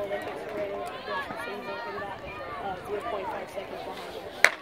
Olympics rating against the season, and got 0.5 seconds behind him.